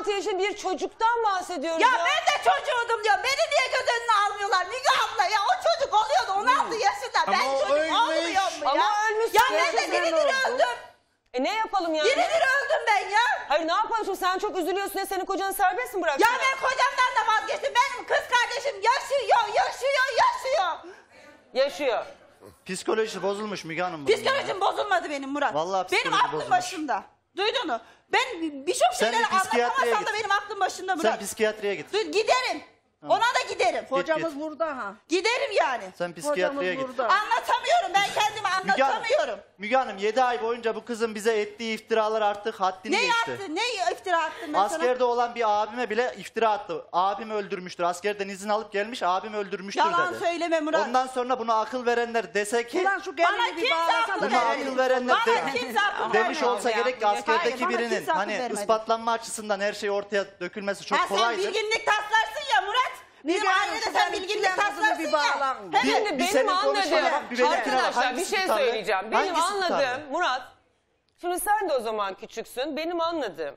16 yaşında bir çocuktan bahsediyoruz Ya ben de çocuğudum diyor. Beni niye göz önüne almıyorlar Müge abla ya? O çocuk oluyordu 16 yaşında. Ama Ben o çocuk ölmüş. olmuyor mu ya? Ama ölmüş. Ya ben de Gerçekten diridir öldüm. Ne yapalım yani? Diridir öldüm ben ya. Hayır ne yapalım şimdi, sen çok üzülüyorsun ya, senin kocanı serbest mi Ya bıraksın? ben kocamdan da vazgeçtim. Benim kız kardeşim yaşıyor. Yaşıyor. Psikolojisi bozulmuş Müge Hanım. bunun ya. Psikolojim bozulmadı benim Murat. Vallahi benim psikoloji aklım bozulmuş. başımda. Duydun mu? Ben birçok Sen şeyleri bir psikiyatriye anlatamasam da git. benim aklım başımda Murat. Sen psikiyatriye git. Giderim. Ona da giderim. Hocamız burada ha. Giderim yani. Sen psikiyatriye Hocamız git. burada. Anlatamıyorum. Ben kendimi anlatamıyorum. Müge Hanım 7 ay boyunca bu kızın bize ettiği iftiralar artık haddini Ne geçti. yaptın? Ne iftira attın ben sana? Askerde olan bir abime bile iftira attı. Abim öldürmüştür. Askerden izin alıp gelmiş, abim öldürmüştür Yalan dedi. söyleme Murat. Ondan sonra buna akıl verenler dese ki, Ulan şu Bana gelini bir kimse bağlasana. akıl buna vermedi. akıl verenler Bana kimse akıl demiş vermedi olsa ya. gerek ki Hayır, askerdeki bana birinin kimse akıl hani vermedi. ispatlanma açısından her şey ortaya dökülmesi çok Ha, sen kolaydır. bilginlik taslarsın ya Murat. Bizim Müge Hanım, ailede şu sen benim bilginlik çilemizini taslarsın bir ya. bağlan. Hemen. Şimdi Bir benim senin anladığım, konuşmadan bir benimkine bak. arkadaşlar bir Hangisi şey tutarlı? söyleyeceğim. Benim Hangisi anladığım tutarlı? Murat, şimdi sen de o zaman küçüksün. Benim anladığım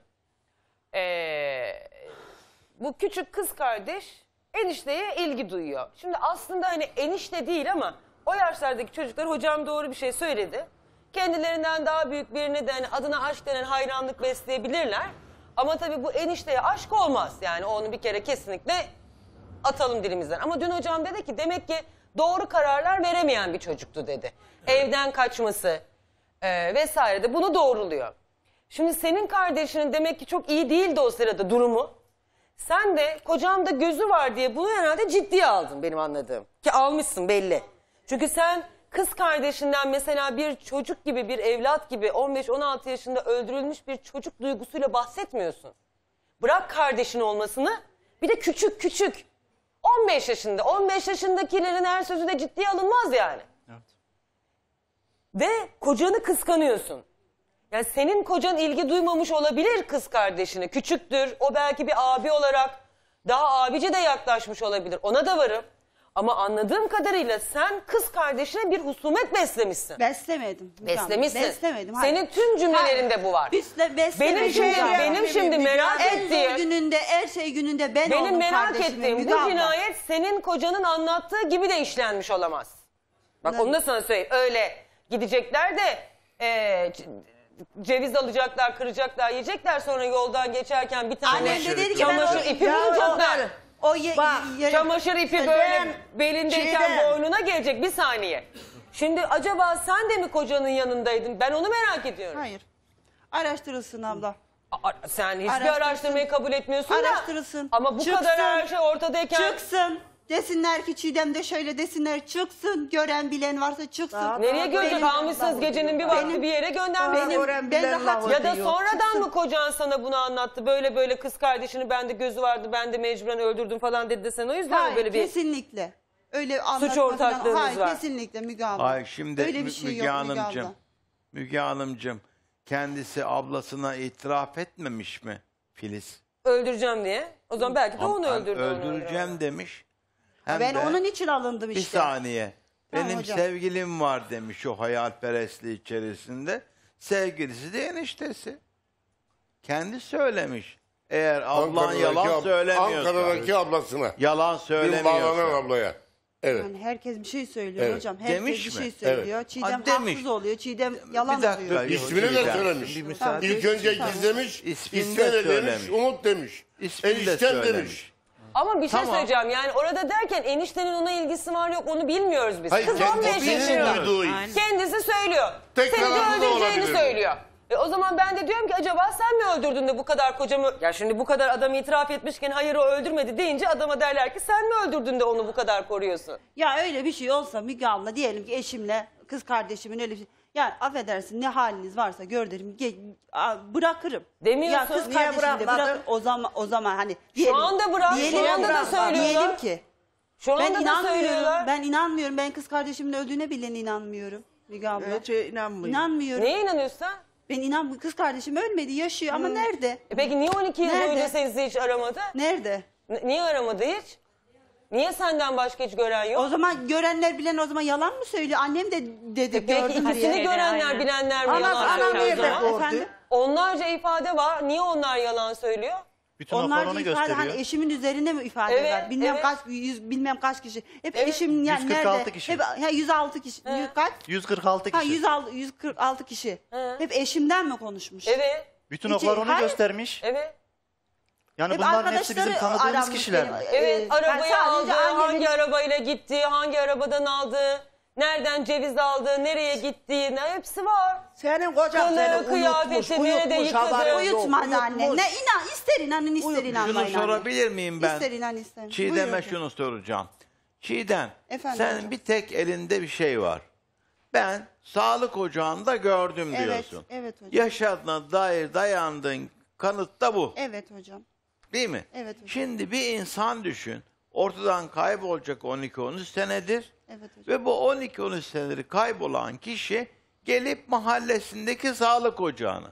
bu küçük kız kardeş enişteye ilgi duyuyor. Şimdi aslında hani enişte değil ama o yaşlardaki çocuklar, hocam doğru bir şey söyledi. Kendilerinden daha büyük birine de hani adına aşk denen hayranlık besleyebilirler. Ama tabii bu enişteye aşk olmaz. Yani onu bir kere kesinlikle atalım dilimizden. Ama dün hocam dedi ki demek ki doğru kararlar veremeyen bir çocuktu dedi. Evden kaçması vesaire de bunu doğruluyor. Şimdi senin kardeşinin demek ki çok iyi değildi o sırada durumu. Sen de kocamda gözü var diye bunu herhalde ciddiye aldın benim anladığım. Ki almışsın belli. Çünkü sen kız kardeşinden mesela bir çocuk gibi, bir evlat gibi 15-16 yaşında öldürülmüş bir çocuk duygusuyla bahsetmiyorsun. Bırak kardeşin olmasını, bir de küçük. 15 yaşında. 15 yaşındakilerin her sözü de ciddiye alınmaz yani. Evet. Ve kocanı kıskanıyorsun. Yani senin kocan ilgi duymamış olabilir kız kardeşine. Küçüktür. O belki bir abi olarak daha abice de yaklaşmış olabilir. Ona da varım. Ama anladığım kadarıyla sen kız kardeşine bir husumet beslemişsin. Beslemedim. Beslemişsin. Beslemedim. Hayır. Senin tüm cümlelerinde Hayır. bu var. Beslemedim. Benim şimdi merak en zor ettiğim... gününde, her şey gününde ben Benim oldum merak kardeşime, ettiğim Müge bu abla. cinayet senin kocanın anlattığı gibi de işlenmiş olamaz. Bak Ne? onu da sana söyleyeyim. Öyle gidecekler de ceviz alacaklar, kıracaklar, yiyecekler, sonra yoldan geçerken bir tane Annem de dedi ki çamaşır ipi bulacaklar. Bak, Çamaşır ipi böyle belindeyken Çiğdem. boynuna gelecek, bir saniye. Şimdi acaba sen de mi kocanın yanındaydın? Ben onu merak ediyorum. Hayır. Araştırılsın abla. Sen hiçbir Araştırsın. araştırmayı kabul etmiyorsun da. Araştırılsın. Ama bu Çıksın. kadar her şey ortadayken. Çıksın. Desinler ki Çiğdem de şöyle desinler. Çıksın. Gören bilen varsa çıksın. Daha- Nereye görecek? Benim- Almışsınız gecenin bir vakti Benim- bir yere göndermişsiniz. Benim- Ben bilen rahat lafı Ya da diyor. sonradan Çıksın. mı kocan sana bunu anlattı? Böyle kız kardeşini bende gözü vardı, ben de mecburen öldürdüm falan dedi de sen o yüzden mi Hayır, böyle bir... kesinlikle. Öyle anlatma ortaklığınız falan. Hayır, var. kesinlikle Müge abla. Ay şimdi Öyle bir şey Müge yok Müge Hanımcığım. abla. Müge Hanımcığım kendisi ablasına itiraf etmemiş mi Filiz? Öldüreceğim diye. O zaman belki de onu öldürdü. Öldüreceğim demiş. Hem Ben de onun için alındım bir işte. saniye. Tamam Benim hocam. sevgilim var demiş o hayalperestliği içerisinde. Sevgilisi de eniştesi. Kendi söylemiş. Eğer ablan yalan söylemiyorsa. Ankara'daki ablasına. Yalan Dün bağlanan söylemiyorsa. ablaya. Evet. Yani herkes bir şey söylüyor Evet. hocam. Herkes Demiş bir mi? şey söylüyor. Çiğdem Ha, demiş. haksız oluyor. Çiğdem yalan Bir dakika. oluyor. İsmini de Çiğdem, söylemiş. bir müsaade İlk et. önce gizlemiş. İsmini de İsmini demiş. söylemiş. Umut demiş. İsmini de Eniştem söylemiş. demiş. Ama bir şey Tamam. söyleyeceğim, yani orada derken eniştenin ona ilgisi var yok onu bilmiyoruz biz. Hayır, Kız kendi 15 yaşında. duyduğu. Kendisi söylüyor. Tek Seni de taraflı da öldüreceğini olabilir. söylüyor. O zaman ben de diyorum ki acaba sen mi öldürdün de bu kadar kocamı... Ya şimdi bu kadar adam itiraf etmişken hayır o öldürmedi deyince adama derler ki sen mi öldürdün de onu bu kadar koruyorsun? Ya öyle bir şey olsa Müge abla, diyelim ki eşimle kız kardeşimin öyle bir şey. Yani affedersin, ne haliniz varsa gör derim. Bırakırım. Demiyorsun. Ya kız Niye kardeşim de bırakmadın? O zaman hani diyelim, anda bırak, diyelim, şu anda da söylüyorlar. Diyelim ki. Şu anda Ben da inanmıyorum. söylüyorlar. Ben inanmıyorum. Ben kız kardeşimin öldüğüne bile inanmıyorum Müge abla. Hiç inanmıyor. İnanmıyorum. Neye inanıyorsun sen? Ben inanmıyorum. Kız kardeşim ölmedi, yaşıyor ama nerede? Peki niye 12 yıl Nerede? boyunca seni hiç aramadı? Nerede? Niye aramadı hiç? Niye senden başka hiç gören yok? O zaman görenler bilen o zaman yalan mı söylüyor? Annem de dedi, Peki gördüm ikisini diye. görenler, bilenler mi yalan Anam söylüyor o nerede zaman? gördü? Efendim? Onlarca ifade var. Niye onlar yalan söylüyor? Bütün oklar Onlarca onu ifade gösteriyor. hani eşimin üzerinde mi ifade Evet, var? Bilmem evet. kaç bilmem kaç kişi. Hep Evet. eşim yani 146 nerede? kişi. Hep 106 kişi. Kaç? 146 Ha kişi. 146 kişi. He. Hep eşimden mi konuşmuş? Evet. Bütün Hiç- oklar onu hayır. göstermiş. Evet. Yani Hep bunların hepsi bizim arkadaşları tanıdığımız aranmış kişiler benim. mi? Evet, Ben arabayı sadece aldı, annemin- hangi arabayla gitti, hangi arabadan aldı, nereden ceviz aldı, nereye gitti, hepsi var. Senin kocan Kılığı, seni kıyafeti, uyutmuş, nerede uyutmuş, yıkadı? haberin yok, Uyutmadı anne. uyutmuş. Ne inan ister inanın ister inanmayın Şunu anne. sorabilir miyim ben? İster inan ister. Çiğdem'e Buyurun. şunu soracağım. Çiğdem, Efendim sen hocam. bir tek elinde bir şey var. Ben sağlık ocağında gördüm Evet, diyorsun. evet hocam. Yaşadığına dair dayandığın kanıt da bu. Evet hocam. Değil mi? Evet hocam. Şimdi bir insan düşün. Ortadan kaybolacak 12-13 senedir. Evet hocam. Ve bu 12-13 senedir kaybolan kişi gelip mahallesindeki sağlık ocağına.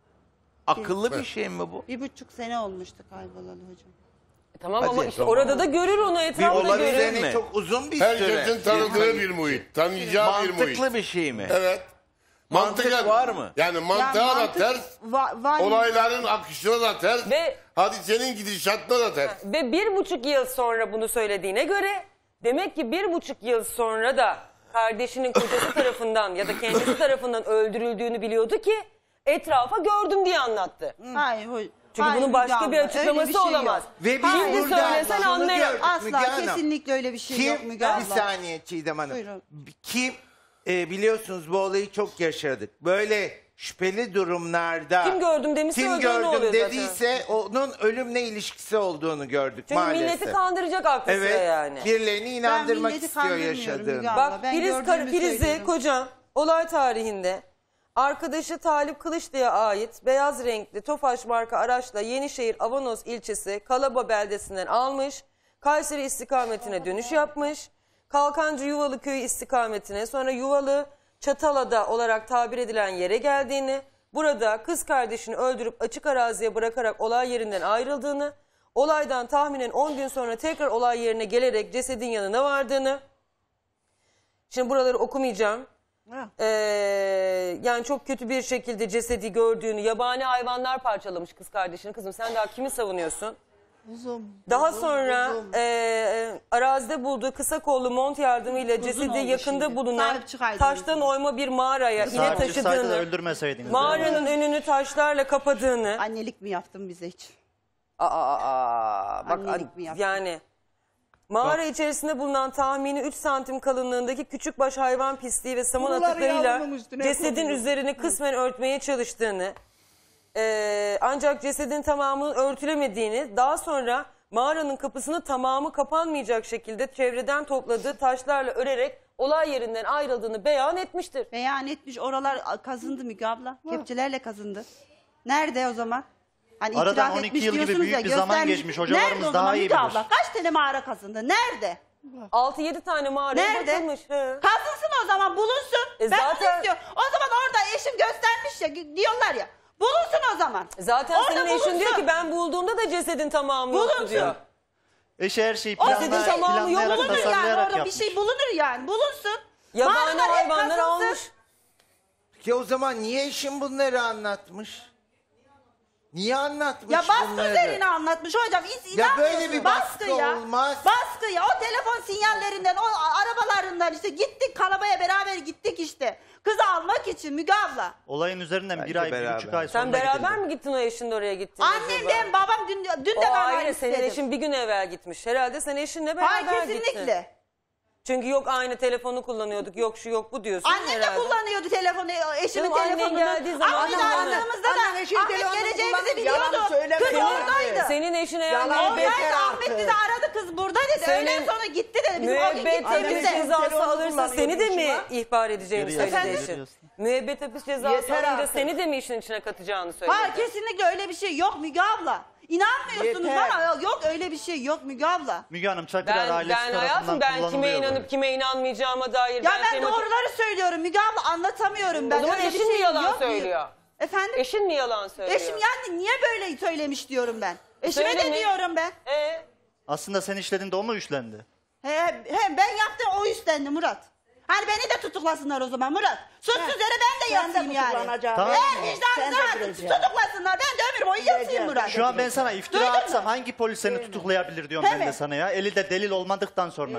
Akıllı bir şey mi bu? 1,5 sene olmuştu kaybolalı hocam. Tamam Hadi, ama işte tamam. orada da görür onu, etrafında olabilir görür. mi? Çok uzun bir süre. Herkesin tanıdığı bir muhit, tanıyacağı bir muhit. Mantıklı bir şey mi? Evet. Mantık var mı? Yani mantığa da mantık ters, var. olayların akışına da ters, Ve- hadisenin gidişatına da ters. Ve 1,5 yıl sonra bunu söylediğine göre demek ki 1,5 yıl sonra da kardeşinin kocası tarafından ya da kendisi tarafından öldürüldüğünü biliyordu ki etrafa gördüm diye anlattı. Hayır hocam. Çünkü Hayır, bunun başka Müge bir abla, açıklaması öyle bir şey olamaz. yok. Ve biz Şimdi burada söylesen şunu anlarım. gördük Müge Asla Hanım. kesinlikle öyle bir şey yok Müge abla. Bir saniye Çiğdem Hanım. Buyurun. Kim biliyorsunuz bu olayı çok yaşadık. Böyle şüpheli durumlarda Kim gördüm demişse kim öldüğü ne oluyor gördüm zaten. dediyse onun ölümle ilişkisi olduğunu gördük Çünkü maalesef. milleti kandıracak aklı sıra Evet. yani. Birilerini inandırmak milleti istiyor kandırmıyorum yaşadığını. Müge abla. Bak Ben Filiz, gördüğümü Filiz'i söylüyorum. kocam olay tarihinde arkadaşı Talip Kılıçlı'ya ait beyaz renkli Tofaş marka araçla Yenişehir Avanos ilçesi Kalaba beldesinden almış. Kayseri istikametine dönüş yapmış. Kalkancı Yuvalı köyü istikametine, sonra Yuvalı Çatalada olarak tabir edilen yere geldiğini, burada kız kardeşini öldürüp açık araziye bırakarak olay yerinden ayrıldığını, olaydan tahminen 10 gün sonra tekrar olay yerine gelerek cesedin yanına vardığını. Şimdi buraları okumayacağım. Yani çok kötü bir şekilde cesedi gördüğünü, yabani hayvanlar parçalamış kız kardeşini. Kızım sen daha kimi savunuyorsun? Daha sonra arazide bulduğu kısa kollu mont yardımıyla cesedi oldu yakında şimdi. bulunan Sahip çıkaydınız taştan buna. oyma bir mağaraya ine Sahip çıksaydı da taşıdığını, öldürmeseydiniz. mağaranın önünü taşlarla kapadığını. Annelik mi yaptın bize hiç? Bak Annelik mi yaptın? yani mağara içerisinde bulunan tahmini 3 santim kalınlığındaki küçükbaş hayvan pisliği ve saman Kuruları atıklarıyla yavrunun üstüne cesedin konuyor. üzerini kısmen örtmeye çalıştığını, ancak cesedin tamamının örtülemediğini, daha sonra mağaranın kapısını tamamı kapanmayacak şekilde çevreden topladığı taşlarla örerek olay yerinden ayrıldığını beyan etmiştir. Beyan etmiş oralar kazındı Müge abla. Kepçelerle kazındı. Nerede o zaman? Hani Aradan itiraf 12 etmiş yıl gibi diyorsunuz büyük ya, bir zaman göstermiş. geçmiş. Hocalarımız Nerede o daha zaman iyi Müge bilir. abla? Kaç tane mağara kazındı? Nerede? 6-7 tane mağaraya Nerede? bakılmış. He. Kazınsın o zaman bulunsun. Ben zaten- onu istiyorum. O zaman orada eşim göstermiş ya diyorlar ya. Bulunsun o zaman. Zaten Orada senin eşin diyor bulunsun. ki ben bulduğumda da cesedin tamamı yoktu Bulunsun. diyor. Eşi her şeyi O Cesedin zaman tamamı yok planlayarak, mudur? bulunur yani tasarlayarak orada yapmış. bir şey bulunur yani. Bulunsun. Yabani Mağaralar hep hayvanlar kazınsın. almış. Ki o zaman niye eşim bunları anlatmış? Niye anlatmış Ya baskı bunları? üzerine anlatmış hocam. Ya böyle İnanmıyorsun. bir baskı ya. olmaz. Baskı ya. O telefon sinyallerinden, o arabalarından işte gittik Kalaba'ya beraber gittik işte. Kızı almak için Müge abla. Olayın üzerinden Bence 1 ay, beraber. 1,5 ay sonra Sen beraber gidildi. mi gittin o eşinle oraya gittin? Annemden babam dün de O ben ayrı, senin istedim. eşin bir gün evvel gitmiş. Herhalde sen eşinle beraber Hayır gittin. kesinlikle. Çünkü yok aynı telefonu kullanıyorduk, yok şu yok bu diyorsun Annem de herhalde. kullanıyordu telefonu, eşimin Canım, annen telefonunu. geldiği zaman Ama biz annem- aradığımızda Annen da eşin Ahmet telefonunu geleceğimizi kullanıp biliyordu. yalan söylemedi. Kız oradaydı. Senin eşin eğer Yalan müebbet, Oradaydı, artık. Ahmet bizi aradı, kız burada dedi. Senin Öğlen sonra gitti dedi. Bizim o gün müebbet hapis gittiğimizde. cezası Telefonu alırsa kullanıyor seni de mi diyorsun ha? ihbar edeceğini Görüyoruz, söyledi Efendim? eşin? Müebbet hapis cezası Yeter alınca artık. seni de mi işin içine katacağını söyledi? Hayır kesinlikle öyle bir şey yok Müge abla. İnanmıyorsunuz Yeter. bana, yok öyle bir şey yok Müge abla. Müge Hanım Çakırar Ben ailesi hayatım tarafından ben kime kullanılıyor inanıp böyle. kime inanmayacağıma dair Ya ben senin- doğruları söylüyorum Müge abla, anlatamıyorum ben. O zaman Öyle bir eşin mi şey yalan yok. söylüyor? Efendim? Eşin mi yalan söylüyor? Eşim yani niye böyle söylemiş diyorum ben. Eşime Söyle de mi? diyorum ben. Aslında sen işledin de o mu üstlendi? He, ben yaptım, o üstlendi Murat. Hani beni de tutuklasınlar o zaman Murat. Suçsuz yere ben de yatayım yani. Tamam. Eğer vicdanınız varsa tutuklasınlar. Ben de ömür boyu yatayım Murat. Şu an ben sana iftira Duydun atsam mu? hangi polis seni tutuklayabilir diyorum ben de Tabii. sana ya. Eli de delil olmadıktan sonra.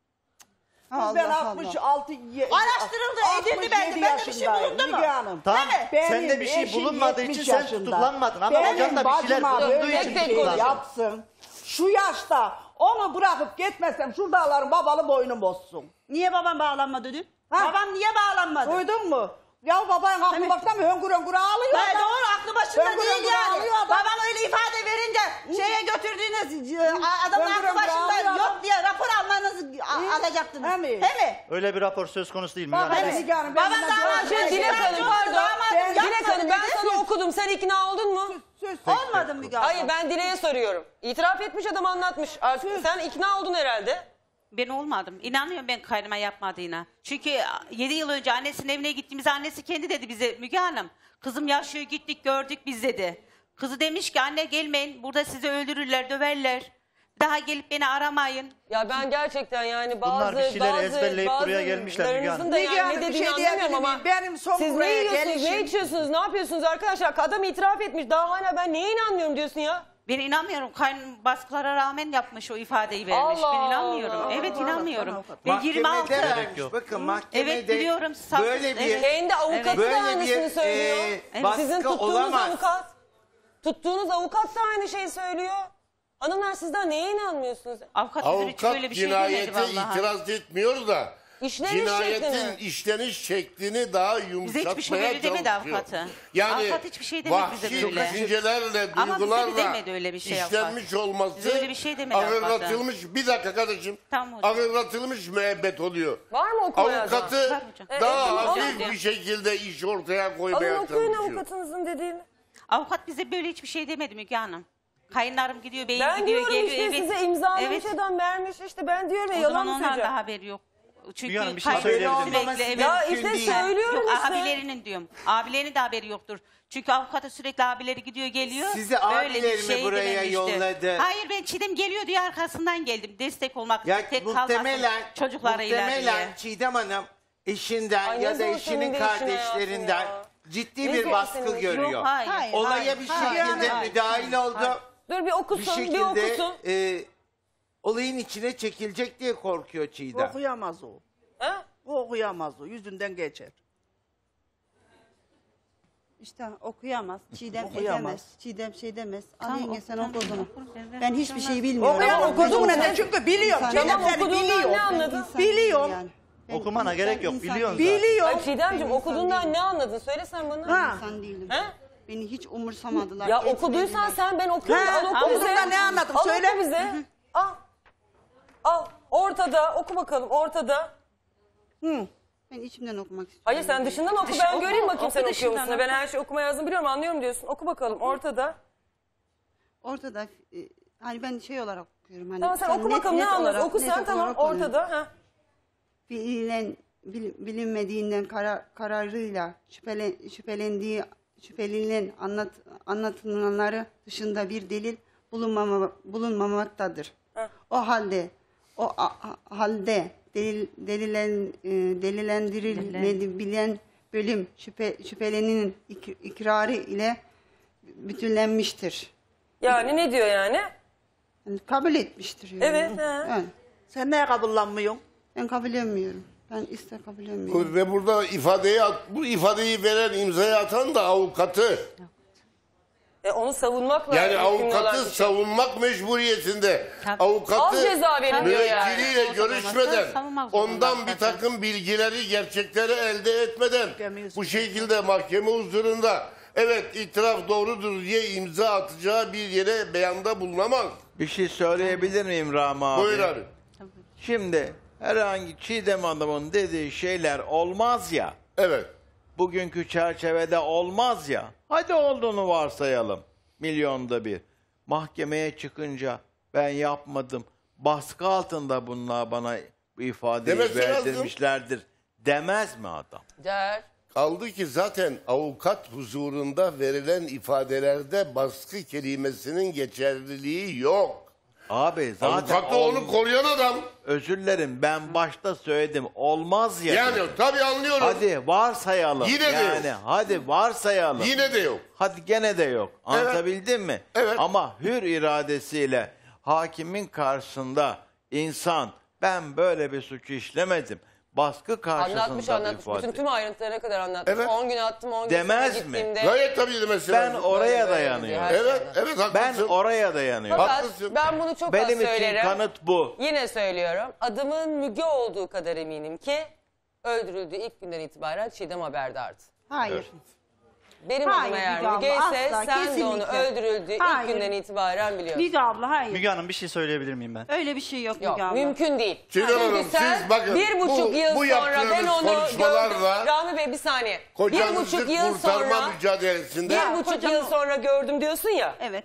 Allah Ben Allah. 66 Araştırıldı, edildi bende. Bende bir şey bulundu mu? Tamam. Değil mi? Sende bir şey bulunmadığı için sen tutuklanmadın ama hocan da bir şeyler bulunduğu böyle için bir şey tutuklandın. yapsın. Şu yaşta onu bırakıp gitmesem şu dağların babalı boynum bozsun. Niye babam bağlanmadı dün? Ha? Babam niye bağlanmadı? Duydun mu? Ya baban haklı baksana hüngür hüngür ağlıyor. Ben adam. doğru aklı başında Hüngür değil hüngür yani. ağlıyor adam. Babam öyle ifade verince şeye götürdüğünüz adamın Hüngür aklı hüngür başında ağlıyor yok adam. diye rapor almanızı alacaktınız. He mi? He mi? Öyle bir rapor söz konusu değil mi? Bak Yani? hele Müge Hanım, ben Babam bundan daha sonra- Şey Dilek Hanım pardon. Ben- Dilek Hanım ben dedi. sana okudum. Sen ikna oldun mu? Olmadı Müge abla. Hayır ben Dilek'e soruyorum. İtiraf etmiş adam anlatmış. Artık sen ikna oldun herhalde. Ben olmadım. İnanmıyorum ben kaynıma yapmadığına. Çünkü 7 yıl önce annesinin evine gittiğimizde annesi kendi dedi bize Müge Hanım. Kızım yaşıyor gittik gördük biz dedi. Kızı demiş ki anne gelmeyin burada sizi öldürürler döverler. Daha gelip beni aramayın. Ya ben gerçekten yani Bunlar bir şeyleri ezberleyip buraya gelmişler Müge Hanım. da Müge yani Hanım, ne bir dediğini şey anlamıyorum diyebilir ama miyim? Benim son siz ne buraya yiyorsunuz, ne gelişim- içiyorsunuz, ne yapıyorsunuz arkadaşlar? Adam itiraf etmiş daha hala ben neye inanmıyorum diyorsun ya? Ben inanmıyorum. Kaynım baskılara rağmen yapmış o ifadeyi vermiş. Allah ben inanmıyorum. Allah. Evet inanmıyorum. Ben 26. Mahkemede vermiş. Bakın mahkemede Evet, biliyorum. böyle bir Evet. Kendi avukatı Böyle da aynısını bir, söylüyor. baskı Sizin tuttuğunuz olamaz. avukat. Tuttuğunuz avukat da aynı şeyi söylüyor. Hanımlar sizden neye inanmıyorsunuz? Avukat müdürü hiç Avukat böyle bir şey demedi cinayete vallahi. itiraz etmiyor da İşleniş cinayetin şeklini. işleniş şeklini daha Bize yumuşatmaya hiçbir şey böyle demedi çalışıyor. avukatı. Yani Avukat hiçbir şey demedi bize vahşi böyle. düşüncelerle, Ama bize de duygularla demedi öyle bir şey avukat. işlenmiş olması Bize öyle bir şey demedi avukat. ağırlatılmış, bir dakika kardeşim, Tamam hocam. ağırlatılmış müebbet oluyor. Var mı okuma yazan? Avukatı Var hocam. daha tamam, hafif alın. bir şekilde iş ortaya Alın koymaya okuyun çalışıyor. avukatınızın dediğini. Avukat bize böyle hiçbir şey demedi Müge Hanım. Kayınlarım gidiyor, beyim Ben gidiyor, diyorum geliyor. işte evet. size imzalamış Evet. adam vermiş işte ben diyorum ya O yalan zaman mı ondan söyleyeceğim? da haberi yok. Çünkü Müge Hanım, bir şey kayın söyleyebilir miyim? sürekli evet. Ya Mümkün işte değil. söylüyorum Yok işte. abilerinin diyorum. Abilerinin de haberi yoktur. Çünkü avukata sürekli abileri gidiyor geliyor. Sizi Öyle bir abileri mi şey buraya dememişti. yolladı? Hayır ben Çiğdem geliyor diye arkasından geldim. Destek olmak Ya tek kalmasın muhtemelen çocuklarıyla diye. Çiğdem Hanım eşinden Ay, ya ne da zor eşinin senin de işin kardeşlerinden hayatın ya. ciddi Ne bir zor baskı senin işin. görüyor. Yok hayır. Hayır. Olaya bir şekilde hayır. müdahil oldu. Dur bir okusun Bir bir, şekilde okusun. olayın içine çekilecek diye korkuyor Çiğdem. Okuyamaz o. Ha? O okuyamaz o. Yüzünden geçer. İşte okuyamaz. Çiğdem Okuyamaz. edemez. Çiğdem şey demez. Tamam, Al yenge sen tamam, oku o zaman. oku, ben Ben hiçbir şey bilmiyorum. Okuyamaz. okudun Okudum mu neden? sen? Çünkü biliyorum. Tamam, Çiğdem seni okuduğundan biliyor. ne anladın? İnsan Biliyorum. değilim Ben Okumana gerek yok, insan biliyorsun değilim. Biliyor. Ay Çiğdemciğim Ben okuduğundan insan ne anladın? Söylesen bana. Ha. İnsan değilim. He? Beni hiç umursamadılar. Ya etmediler. okuduysan sen ben okuyorum. Ha, Al oku bize. okuduğunda ne anladın? Al Söyle. oku bize. Al. Al. Ortada oku bakalım ortada. Ben içimden okumak istiyorum. Hayır sen dışından oku Dışı ben oku, göreyim bakayım oku sen okuyor dışından musun? oku. Ben her şeyi okuma yazdım biliyorum anlıyorum diyorsun. Oku bakalım ortada. Ortada hani ben şey olarak okuyorum. Hani Tamam sen oku net- bakalım ne net anladın? olarak- Oku net sen tamam olarak okuyorum. ortada. Ha. Bilinmediğinden kararıyla şüphelenilen anlatılanları dışında bir delil bulunmamaktadır. O halde delillendirilmeyen bölüm şüphelinin ikrarı ile bütünlenmiştir. Yani ne diyor yani? Yani kabul etmiştir. Yani. Evet, he. Evet. Sen neye kabullanmıyorsun? Ben kabul etmiyorum. Ben kabul etmiyorum. Ve burada bu ifadeyi veren, imzayı atan da avukatı. Onu savunmakla. Yani yükümlü olan avukatı kişi. savunmak mecburiyetinde. Tabii. Avukatı Az ceza veriliyor yani. müvekkiliyle görüşmeden, Savunmak zorunda ondan bir zaten. takım bilgileri, gerçekleri elde etmeden bu şekilde mahkeme huzurunda evet itiraf doğrudur diye imza atacağı bir yere beyanda bulunamaz. Bir şey söyleyebilir miyim Rami abi? Buyur abi. Şimdi herhangi Çiğdem Hanım'ın dediği şeyler olmaz ya. Evet. Bugünkü çerçevede olmaz ya. Hadi olduğunu varsayalım. Milyonda bir. Mahkemeye çıkınca ben yapmadım. Baskı altında bunlar bana bu ifadeyi Demesi lazım. verdirmişlerdir. Demez mi adam? Der. Kaldı ki zaten avukat huzurunda verilen ifadelerde baskı kelimesinin geçerliliği yok. Abi zaten Avukat da onu koruyan adam. özür dilerim, ben başta söyledim, olmaz ya. Yani tabii anlıyorum. Hadi varsayalım. Yine de yok. yani hadi varsayalım. Yine de yok. Hadi gene de yok. Anlatabildim mi? Evet. Ama hür iradesiyle hakimin karşısında insan, ben böyle bir suçu işlemedim, baskı karşısında Anlatmış. ifade. Bütün tüm ayrıntılarına kadar anlatmış. Evet. 10 gün attım, 10 gün Demez sonra mi? gittiğimde. Gayet tabii de mesela. Ben oraya böyle dayanıyorum. diyor. Evet Ben haklısın. oraya dayanıyorum. Fakat Haklısın. ben bunu çok Benim az için söylerim. kanıt bu. Yine söylüyorum. Adımın Müge olduğu kadar eminim ki öldürüldüğü ilk günden itibaren Çiğdem haberdardı. Hayır. Benim Hayır, adım eğer Müge abla, Müge ise asla, sen de onu kesinlikle. öldürüldüğü ilk Hayır. günden itibaren biliyorsun. Müge abla hayır. Müge Hanım bir şey söyleyebilir miyim ben? Öyle bir şey yok Yok, Müge abla. mümkün değil. Çiğdem Çünkü Hanım, sen siz bakın, 1,5 yıl bu sonra ben yaptığınız onu konuşmalarla gördüm. Rahmi Bey bir saniye. Kocanızı 1,5 yıl kurtarma sonra mücadelesinde 1,5 yıl sonra gördüm diyorsun ya. Evet.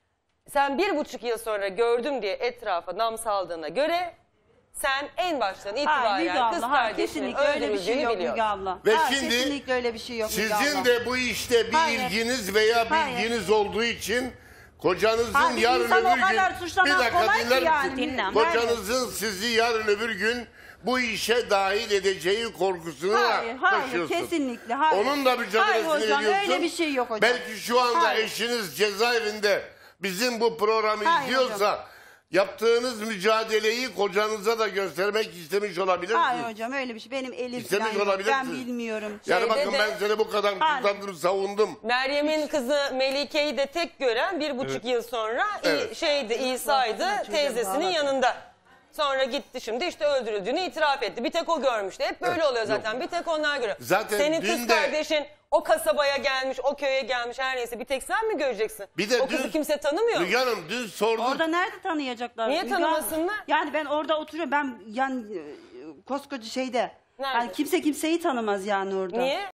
Sen 1,5 yıl sonra gördüm diye etrafa nam saldığına göre sen en baştan Hayır itibaren Müge kız abla hayır. kardeşinin Kesinlikle öyle bir şey öldürüldüğünü yok Müge biliyorsun. abla. Ve Hayır, şimdi kesinlikle öyle bir şey yok Müge sizin abla. de bu işte bir Hayır. ilginiz veya Hayır. bilginiz olduğu için kocanızın Hayır, yarın insan o öbür kadar gün suçlamak kolay ki dinler yani. misin? Dinle. Kocanızın sizi yarın öbür gün bu işe dahil edeceği korkusunu Hayır, hayır, taşıyorsun. kesinlikle, hayır. Onun da mücadelesini Hayır hocam, veriyorsun. öyle bir şey yok hocam. Belki şu anda Hayır. eşiniz cezaevinde bizim bu programı Hayır izliyorsa yaptığınız mücadeleyi kocanıza da göstermek istemiş olabilirsiniz. Hayır hocam öyle bir şey. Benim elim İstemiş falan yok. olabilirsiniz. Ben bilmiyorum. Yani Şeyde bakın de- ben seni bu kadar Hayır. kurtardım, savundum. Meryem'in kızı Melike'yi de tek gören 1,5 yıl sonra Evet. İsa'ydı teyzesinin yanında. Sonra gitti şimdi işte öldürüldüğünü itiraf etti. Bir tek o görmüştü. Hep böyle oluyor zaten. Bir tek onlar görüyor. Zaten Senin dün kız de- kardeşin o kasabaya gelmiş, o köye gelmiş her neyse bir tek sen mi göreceksin? Bir de o kızı dün- kimse tanımıyor mu? Müge Hanım dün sordum. Orada nerede tanıyacaklar? Niye Müge abla? tanımasınlar? Yani ben orada oturuyorum. Ben yani koskoca şeyde. Nerede? Yani kimse kimseyi tanımaz yani orada. Niye?